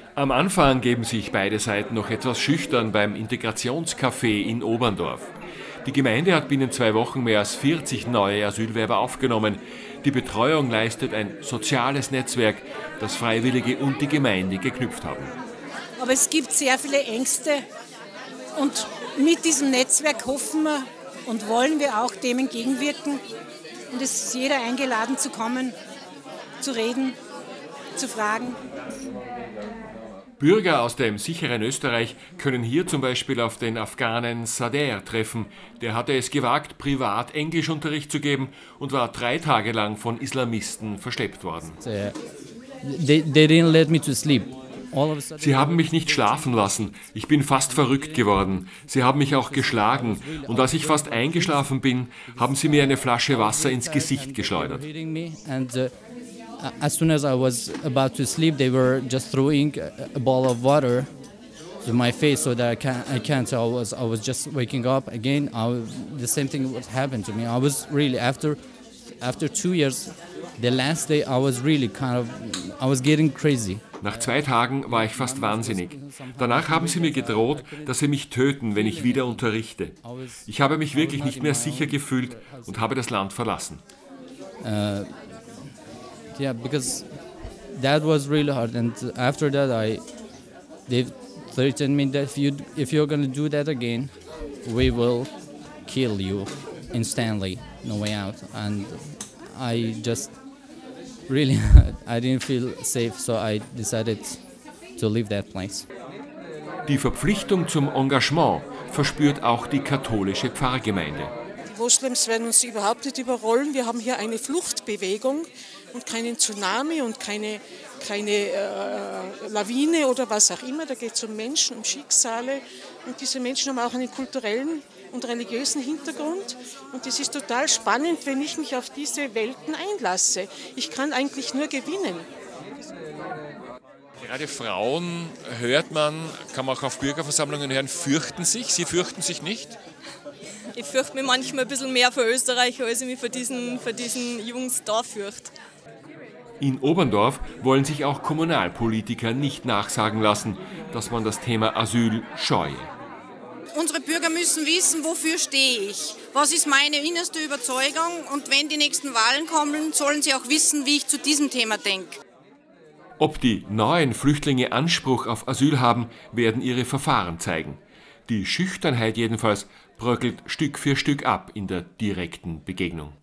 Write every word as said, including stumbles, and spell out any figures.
Am Anfang geben sich beide Seiten noch etwas schüchtern beim Integrationscafé in Oberndorf. Die Gemeinde hat binnen zwei Wochen mehr als vierzig neue Asylwerber aufgenommen. Die Betreuung leistet ein soziales Netzwerk, das Freiwillige und die Gemeinde geknüpft haben. Aber es gibt sehr viele Ängste und mit diesem Netzwerk hoffen wir und wollen wir auch dem entgegenwirken. Und es ist jeder eingeladen zu kommen, zu reden, zu fragen. Bürger aus dem sicheren Österreich können hier zum Beispiel auf den Afghanen Sader treffen. Der hatte es gewagt, privat Englischunterricht zu geben und war drei Tage lang von Islamisten verschleppt worden. They, they didn't let me to sleep. Sie haben mich nicht schlafen lassen. Ich bin fast verrückt geworden. Sie haben mich auch geschlagen. Und als ich fast eingeschlafen bin, haben sie mir eine Flasche Wasser ins Gesicht geschleudert. As soon as I was about to sleep, they were just throwing a ball of water to my face so that I can't. I can't. So I was. I was just waking up again. I, the same thing would happen to me. I was really after, after two years, the last day I was really kind of. I was getting crazy. Nach zwei Tagen war ich fast wahnsinnig. Danach haben sie mir gedroht, dass sie mich töten, wenn ich wieder unterrichte. Ich habe mich wirklich nicht mehr sicher gefühlt und habe das Land verlassen. Uh, Yeah, because that was really hard, and after that, I they threatened me that if you if you're gonna do that again, we will kill you instantly, no way out. And I just really I didn't feel safe, so I decided to leave that place. Die Verpflichtung zum Engagement verspürt auch die katholische Pfarrgemeinde. Die Moslems werden uns überhaupt nicht überrollen. Wir haben hier eine Fluchtbewegung und keinen Tsunami und keine, keine äh, Lawine oder was auch immer. Da geht es um Menschen, um Schicksale. Und diese Menschen haben auch einen kulturellen und religiösen Hintergrund. Und es ist total spannend, wenn ich mich auf diese Welten einlasse. Ich kann eigentlich nur gewinnen. Gerade Frauen, hört man, kann man auch auf Bürgerversammlungen hören, fürchten sich. Sie fürchten sich nicht? Ich fürchte mich manchmal ein bisschen mehr vor Österreich, als ich mich vor diesen, vor diesen Jungs da fürchte. In Oberndorf wollen sich auch Kommunalpolitiker nicht nachsagen lassen, dass man das Thema Asyl scheue. Unsere Bürger müssen wissen, wofür stehe ich, was ist meine innerste Überzeugung, und wenn die nächsten Wahlen kommen, sollen sie auch wissen, wie ich zu diesem Thema denke. Ob die neuen Flüchtlinge Anspruch auf Asyl haben, werden ihre Verfahren zeigen. Die Schüchternheit jedenfalls bröckelt Stück für Stück ab in der direkten Begegnung.